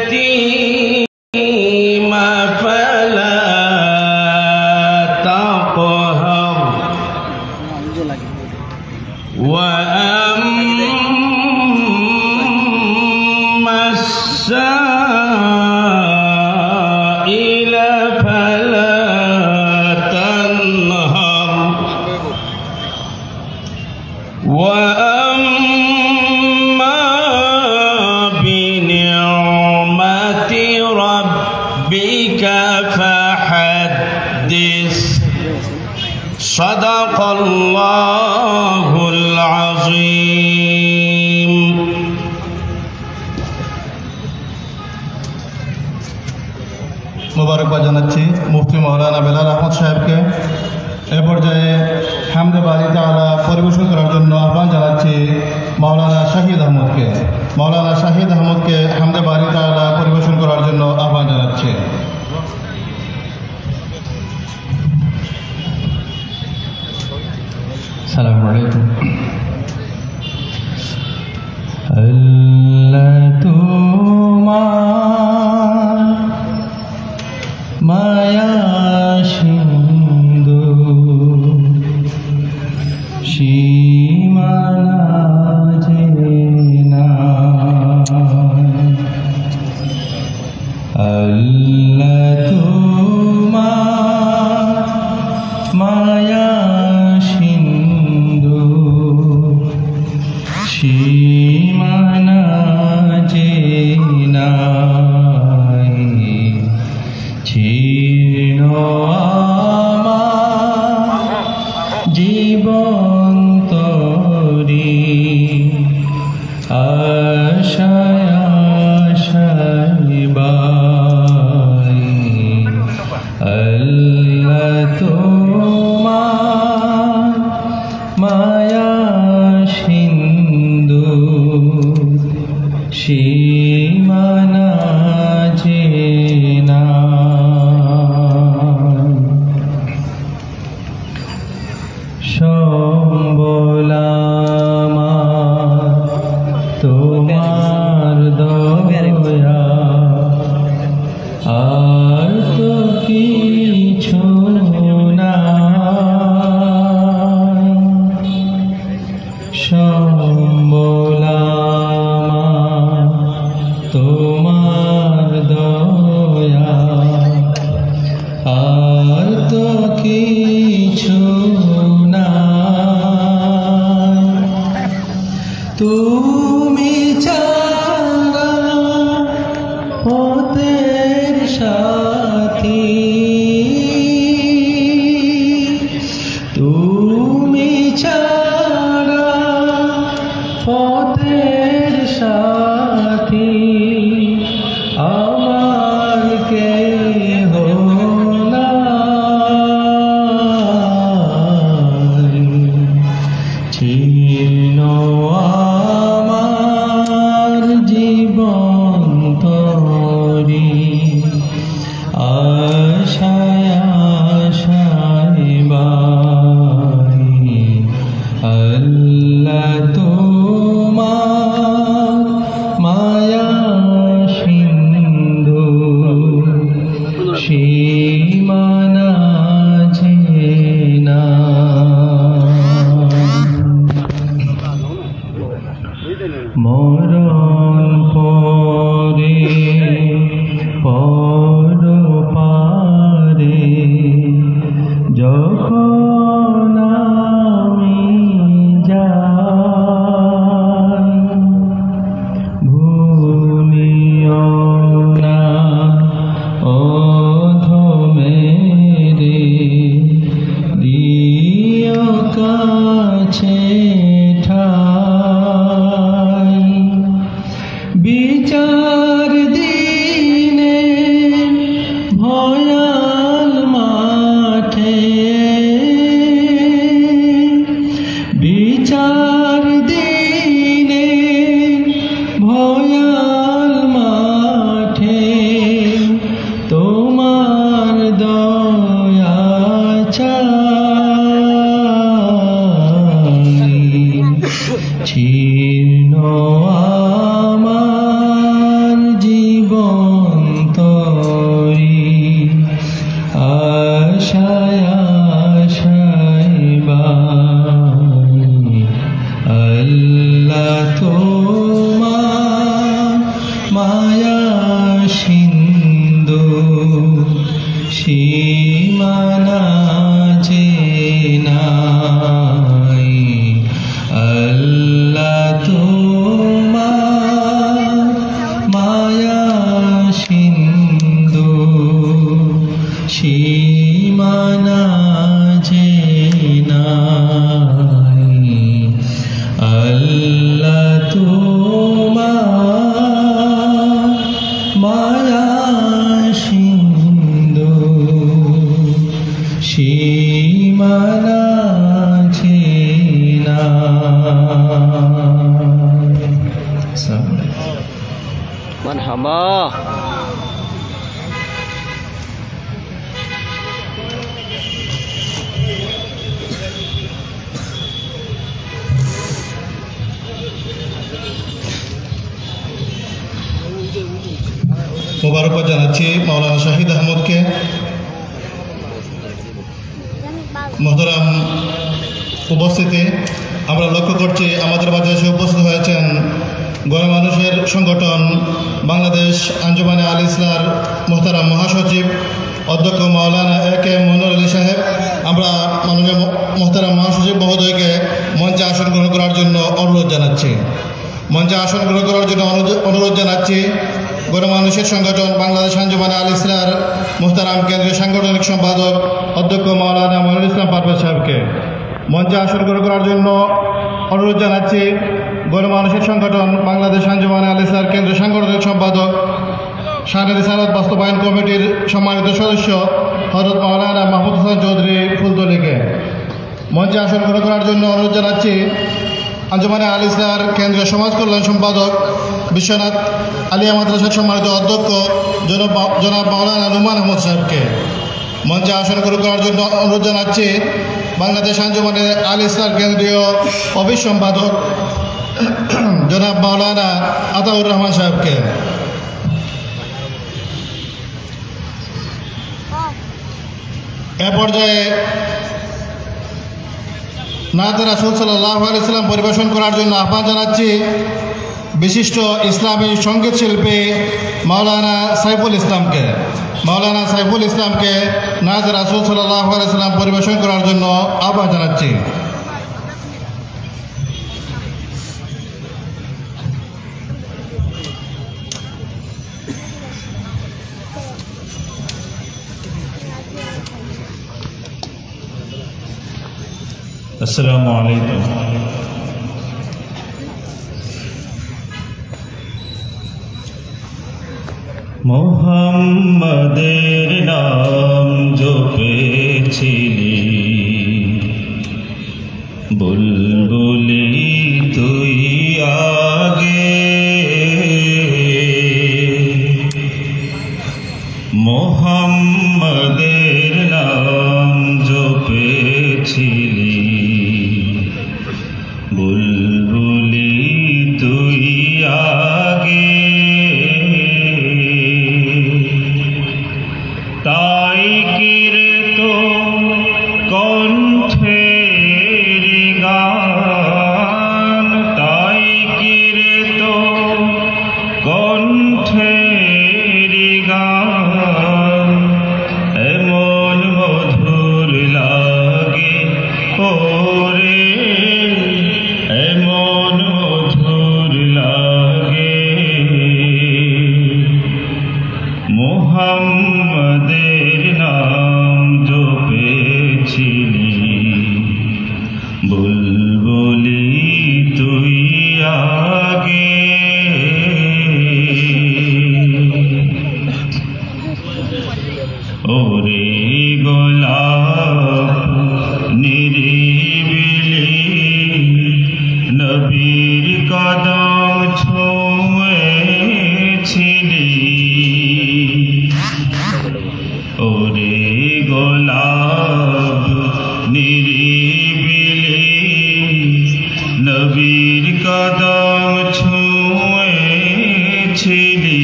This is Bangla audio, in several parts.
اليتيم فلا تقهر وأما السائل فلا تنهر وأما بنعمة ربك فحدث صدق الله العظيم মুবারকবাদ জানাচ্ছি মুফতি মাওলানা বেলাল আহমদ সাহেবকে। এ পর্যায়ে হামদে বারি তাআলা পরিবেশন করার জন্য আহ্বান জানাচ্ছি মাওলানা শাহিদ আহমদকে। মাওলানা শাহিদ আহমদকে হামদে বারি তাআলা পরিবেশন করার জন্য আহ্বান জানাচ্ছি। আসসালামু আলাইকুম। আল্লাহ তোমার মায়া সিন্ধু সীমানা জেনা আল্লাহ তোমার মায়া সিন্ধু সীমানা জেনা ছিন্ন আমার জীবন তরি আশায় আশায় বাই আল্লাহ তোমার মায়া সিন্ধু সীমানা জেনা সম্বলামা তোমার দয়া আর তো কিছু না সম্বলামা তোমার দয়া আর তো কিছু না তুমি ছাড়া পথের সাথী তুমি ছাড়া পথের সাথী আমার কেহ নাই ছিন্ন আমার জীবন তরি আশায় আশায় বাই আল্লাহ তোমার মায়া সিন্ধু সীমানা জেনা মরণ পরে পর পারে যখন আমি যাই ভুলিও না অধমেরে দিও কাছে ঠাই বিচার দিনে ভয়াল মাঠে বিচার দিনে ভয়াল মাঠে তোমার দয়া চাই ছিন্ন আমার জীবন সীমানা যে নাই আল্লাহ তোমার মায়া সিন্ধু সীমানা যে নাই আল্লাহ তোমার মায়া সিন্ধু সীমানা যে নাই। মারহাবা। মোবারকবাদ জানাচ্ছি মাওলানা শাহিদ আহমদকে। মোহতারাম উপস্থিতি, আমরা লক্ষ্য করছি আমাদের মাঝে এসে উপস্থিত হয়েছেন গণমানুষের সংগঠন বাংলাদেশ আঞ্জুমানে আল ইসলার মোহতারাম মহাসচিব অধ্যক্ষ মাওলানা A.K.M. মইনুল আলী সাহেব। আমরা মাননীয় মোহতারাম মহাসচিব মহোদয়কে মঞ্চে আসন গ্রহণ করার জন্য অনুরোধ জানাচ্ছি। মঞ্চে আসন গ্রহণ করার জন্য অনুরোধ জানাচ্ছি গণমানুষের সংগঠন বাংলাদেশ আঞ্জুমানে আল ইসলার মোহতারাম কেন্দ্রীয় সাংগঠনিক সম্পাদক অধ্যক্ষ মাওলানা মনিরুল ইসলাম পারভেজ সাহেবকে। মঞ্চে আসন গ্রহণ করার জন্য অনুরোধ জানাচ্ছি গণমানুষের সংগঠন বাংলাদেশ আঞ্জুমানে আল ইসলার কেন্দ্রীয় সাংগঠনিক সম্পাদক শাহনাদি রিসালাত বাস্তবায়ন কমিটির সম্মানিত সদস্য হযরত মাওলানা মাহমুদ হাসান চৌধুরী ফুলতলিকে। মঞ্চে আসন গ্রহণ করার জন্য অনুরোধ জানাচ্ছি আঞ্জুমানে আল ইসলার কেন্দ্রীয় সমাজ কল্যাণ সম্পাদক বিশ্বনাথ আলিয়া মাদ্রাসার সম্মানিত অধ্যক্ষ জনাব মাওলানা নুমান আহমদ সাহেবকে। মঞ্চে আসন গ্রহণ করার জন্য অনুরোধ জানাচ্ছি বাংলাদেশ আঞ্জুমানে আল ইসলার কেন্দ্রীয় অফিস সম্পাদক জনাব মাওলানা আতাউর রহমান সাহেবকে। এ পর্যায়ে নাতে রাসূল সাল্লাল্লাহু আলাইহি ওয়াসাল্লাম পরিবেশন করার জন্য আহ্বান জানাচ্ছি বিশিষ্ট ইসলামী সঙ্গীত শিল্পী মাওলানা সাইফুল ইসলামকে। মাওলানা সাইফুল ইসলামকে নাতে রাসূল সাল্লাল্লাহু আলাইহি ওয়াসাল্লাম পরিবেশন করার জন্য আহ্বান জানাচ্ছি। আসসালামু আলাইকুম। মুহাম্মাদের নাম জপেছিলি বুলবুলি তুই আগে, মুহাম্মাদের নাম জপেছিলি বুলবুলি তুই আগে, তাই কিরে তো কণ্ঠের গান, তাই কিরে তো কণ্ঠের গান এমন মধুর লাগে ওরে, এমন মধুর লাগে। মুহাম্মাদের নাম জপেছিলি বুলবুলি তুই আগে, ওরে গোলাপ নিরিবিলি নবীর কদম ছুঁয়েছিলি, ওরে গোলাপ নিরিবিলি নবীর কদম ছুঁয়েছিলি,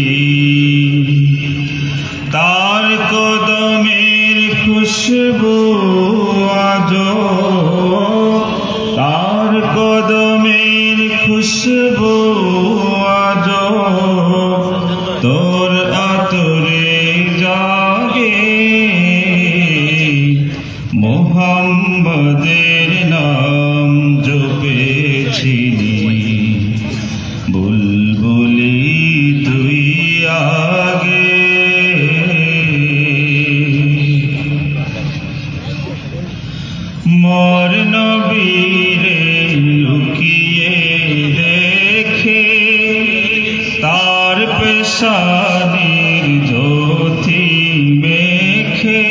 তার কদমের খুশবু আজো, তার কদমের খুশবু আজো তোর আতরে জাগে, পেশানির জ্যোতি মেখে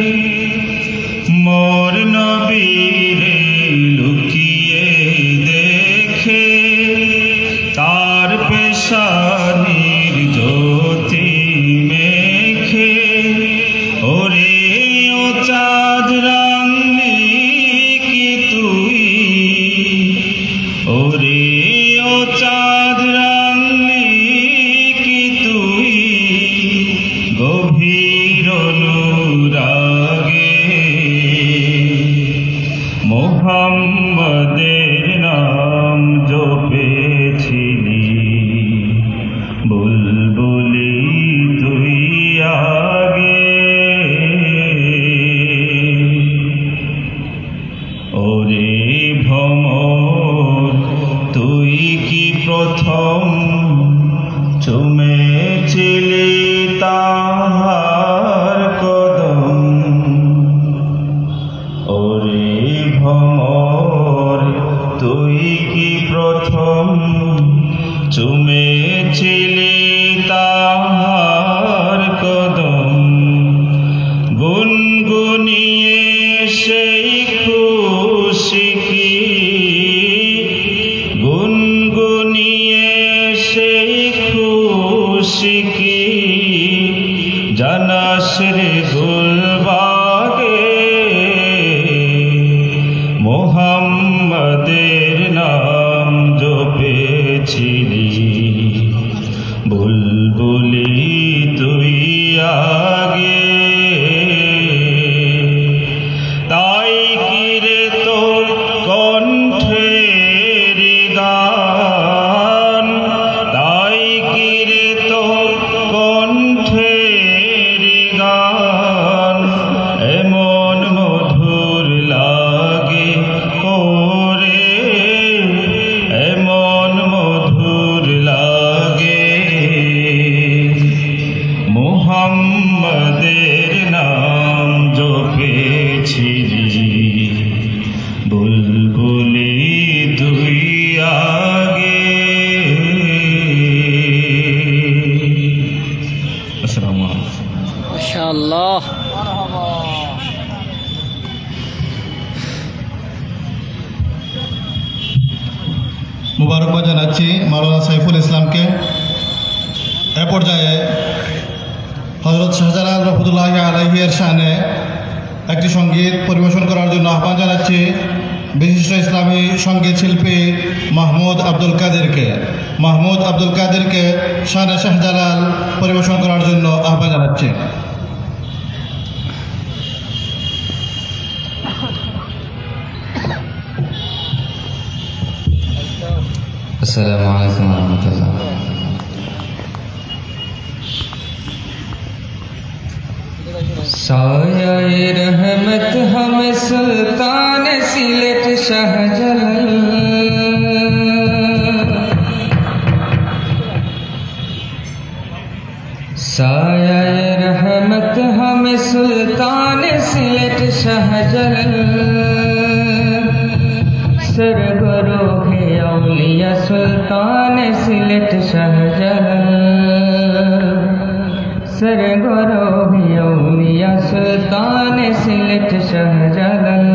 মোর নবীরে লুকিয়ে দেখে তার পেশানির জ্যোতি মেখে ওরে ও চাঁদ রাঙলি কি তুই ওরে ও চাঁদ রাঙলি কি তুই গভীর অনুরাগে মোহাম্মদের নাম জপেছিলি বুলবুলি তুই আগে ওরে ভ্রমর তুই কি প্রথম চুমেছিলি তাহার কদম ওরে ভ্রমর তুই কি প্রথম চুমেছিলি তাহার কদম গুনগুনিয়ে সেই খুশি কি গুনগুনিয়ে সেই খুশি কি জানাস রে গুলবাগে মোহাম্মদের নাম জপেছিলি বুলবুলি তুই আগে তাই কি রে তোর কণ্ঠের গান তাই কি রে তোর কণ্ঠের গান এমন মধুর লাগে ওরে এমন মধুর লাগে মুহাম্মদের নাম জপেছিলি বুলবুলি তুই আগে আসসালামু আলাইকুম মাশাআল্লাহ মুবারকবাদ জানাচ্ছি মাওলানা সাইফুল ইসলামকে। এ পর্যায়ে হযরত শাহজালাল রহমতুল্লাহি আলাইহি এর শানে একটি সঙ্গীত পরিবেশন করার জন্য আহ্বান জানাচ্ছি বিশিষ্ট ইসলামী সঙ্গীত শিল্পী মাহমুদ আব্দুল কাদেরকে। মাহমুদ আব্দুল কাদেরকে শানে শাহজালাল পরিবেশন করার জন্য আহ্বান জানাচ্ছি। अस्सलामु अलैकुम वरहमतुल्लाह। साया-ए रहमत हम सुल्तान सिलट शाहजलाल साया-ए रहमत हम सुल्तान सिलट शाहजलाल सरगरो है औलिया सुल्तान सिलट शाहजलाल सरगरो है औलिया सुल्तान सिलट शाहजलाल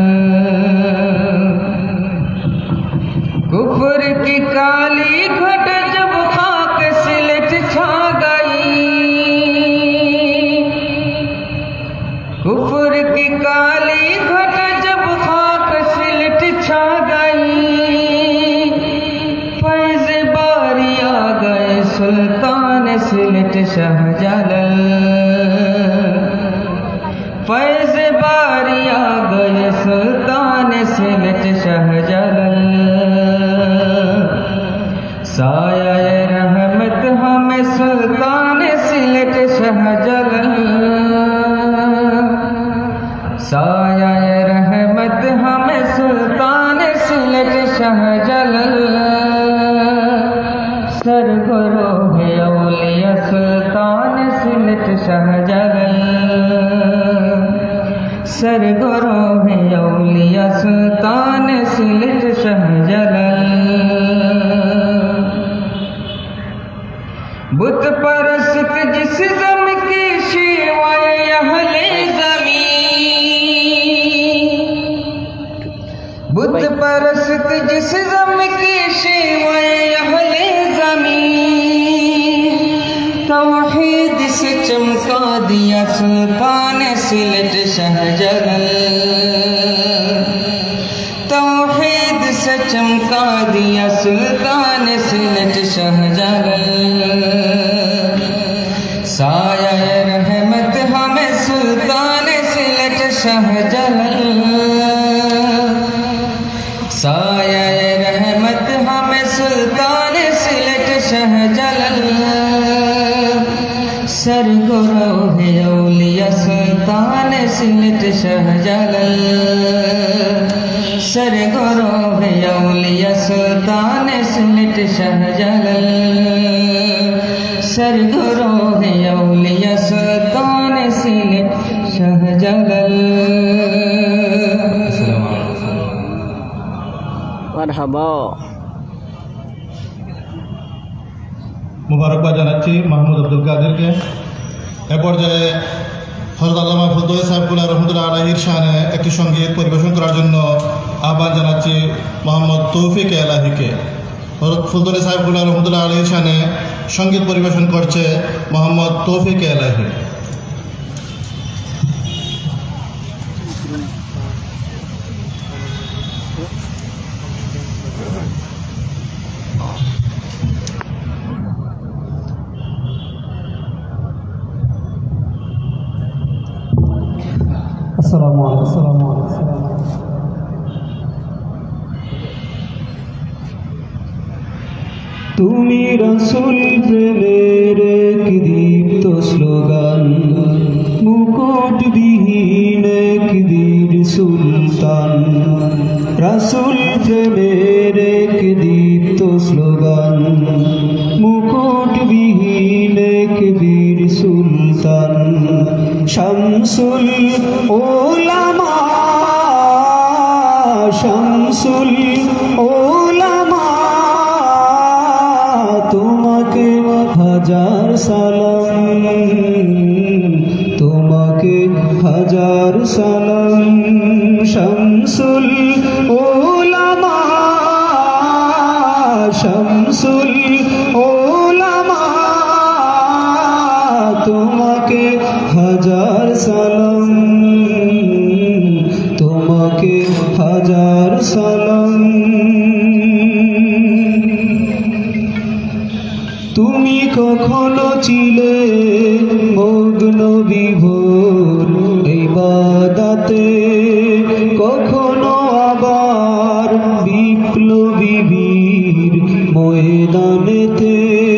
कुफर की काली घट जब खाक सिलट छा गई कुफर की काली घट जब खाक सिलट छा गई फैज़ बारी आ गए सुल्तान सिलट शाहजलाल फैज़ बारी आ गए सुल्तान सिलट शाहजलाल साया-ए रहमत हमें सुल्तान सिलट शाहजलाल साया-ए रहमत हमें सुल्तान सिलट शाहजलाल सरगरो है औलिया सुल्तान सिलट शाहजलाल सरगरो है औलिया सुल्तान सिलट शाहजलाल बुत परस्त परस्त जिस दम की शिवाए अहले ज़मीन, बुत परस्त जिस दम की शिवाए अहले ज़मीन, तौहीद से चमका दिया सुल्तान सिलट शाहजलाल, तौहीद से चमका दिया सुल्तान सिलट शाहजलाल। साया रहमत हमें सुल्तान सिलट शाहजलाल, साया रहमत हमें सुल्तान सिलट शाहजलाल। सरगुरो है औलिया सुल्तान सिलट शाहजलाल, सरगुरो है औलिया सुल्तान सिलट शाहजलाल, सरगुरो है औलिया सुल्तान सिलट शाहजलाल। मरहबा। মুবারকবাদ জানাচ্ছি মাহমুদ আব্দুল কাদেরকে। এ পর্যায়ে হযরত আল্লামা ফজলুল সাহেবুল্লাহ রহমতুল্লাহ আলাইহির শানে একটি সঙ্গীত পরিবেশন করার জন্য আহ্বান জানাচ্ছি মোহাম্মদ তৌফিক এলাহিকে। হযরত ফজলুল সাহেবুল্লাহ রহমতুল্লাহ আলাইহির শানে সঙ্গীত পরিবেশন করছে মোহাম্মদ তৌফিক এলাহি। আসসালামু আলাইকুম। তুমি রাসূল প্রেমের এক দীপ্ত স্লোগান, মুকুটবিহীন এক বীর সুলতান। রাসূল প্রেমের এক দীপ্ত স্লোগান, মুকুটবিহীন এক বীর সুলতান। শামসুল উলামা, শামসুল উলামা, তোমাকে হাজার সালাম, তোমাকে হাজার সালাম। শামসুল উলামা, শামসুল উলামা, তোমাকে হাজার সালাম, তোমাকে হাজার সালাম। তুমি কখনো ছিলে মগ্ন বিভোর ইবাদতে, কখনো আবার বিপ্লবী বীর ময়দানেতে।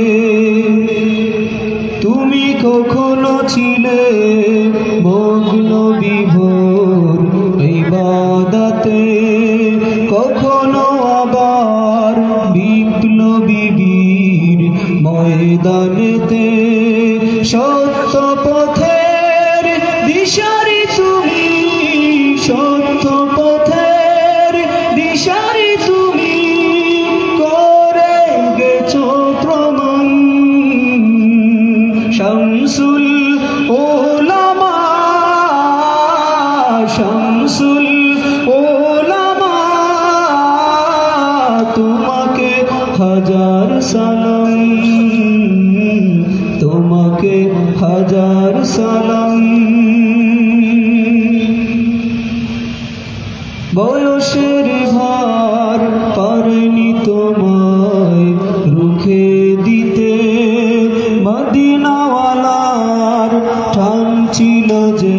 তুমি কখনো ছিলে মগ্ন বিভোর ইবাদতে, কখনো আবার বিপ্লবী বীর ময়দানেতে। সত্য পথের দিশারি তুমি, সত্য পথের দিশারি তুমি, করে গেছো প্রমাণ। শামসুল উলামা, শামসুল উলামা, তোমাকে হাজার সালাম, তোমাকে হাজার সালাম। বয়সের ভার পারেনি তোমায় রুখে দিতে, মদিনাওয়ালার টান ছিল যে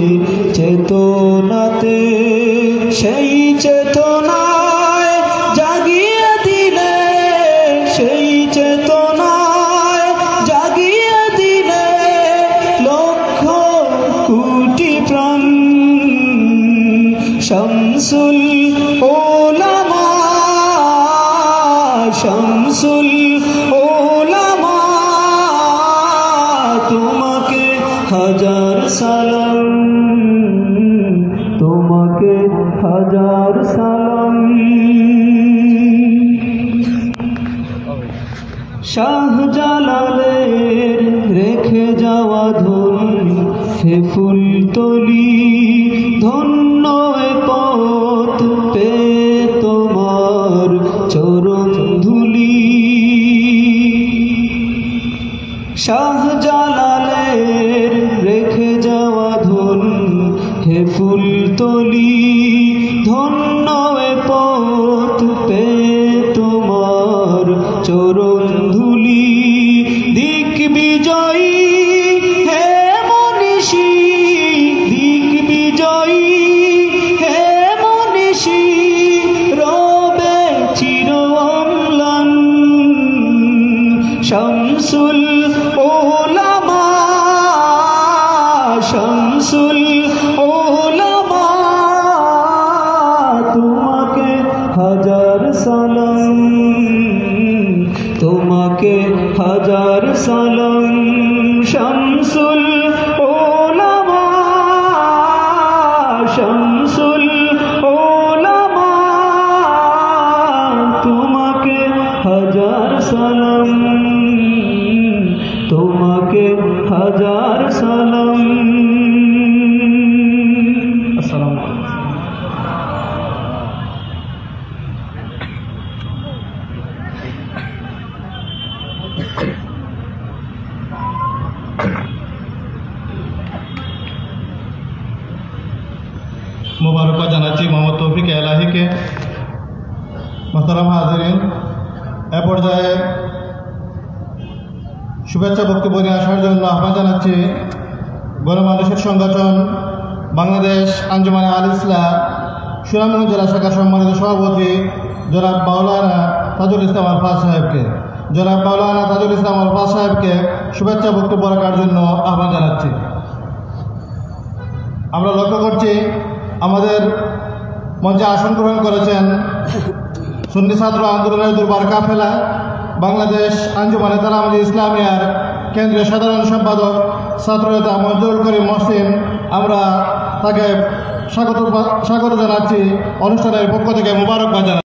চেতনাতে। সেই চেতনায় জাগিয়ে দিলে, সেই চেতনায় জাগিয়ে দিলে লক্ষ কোটি প্রাণ। শামসুল উলামা, শামসুল উলামা, তোমাকে হাজার সালাম, তোমাকে হাজার সালাম। শাহজালালের রেখে যাওয়া ধন হে ফুলতলি, ধন্য এ পথ পেয়ে তোমার চরণ ধুলি। শাহজালালের রেখে যাওয়া ধন হে ফুলতলি, ধন্য এ পথ পেয়ে তোমার চরণ ধুলি। দিক বিজয়ী হে মনীষী, দিক বিজয়ী হে মনীষী, রবে চির অম্লান। শামসুল উলামা, শামসুল উলামা, তোমাকে হাজার সালাম, তোমাকে হাজার সালাম। শামসুল উলামা, শামসুল উলামা, তোমাকে হাজার সালাম, তোমাকে হাজার সালাম। আসসালামু আলাইকুম। মোবারকবাদ জানাচ্ছি মোহাম্মদ তৌফিক এলাহিকে। মোহতারাম হাজিরিন, এ পর্যায়ে শুভেচ্ছা বক্তব্য নিয়ে আসার জন্য আহ্বান জানাচ্ছি গণমানুষের সংগঠন বাংলাদেশ আঞ্জুমানে আল ইসলাম সুনামগঞ্জ জেলা শাখার সম্মানিত সভাপতি জনাব মাওলানা তাজুল ইসলাম আলফাজ সাহেবকে। জনাব মাওলানা তাজুল ইসলাম আলফাজ সাহেবকে শুভেচ্ছা বক্তব্য রাখার জন্য আহ্বান জানাচ্ছি। আমরা লক্ষ্য করছি আমাদের মঞ্চে আসন গ্রহণ করেছেন সুন্নি ছাত্র আন্দোলনের দুর্বার কাফেলা বাংলাদেশ আঞ্জুমানে তালামুল ইসলামিয়ার কেন্দ্রীয় সাধারণ সম্পাদক ছাত্রনেতা মঞ্জুরুল করিম মহসিন। আমরা তাকে স্বাগত জানাচ্ছি, অনুষ্ঠানের পক্ষ থেকে মোবারকবাদ জানাচ্ছি।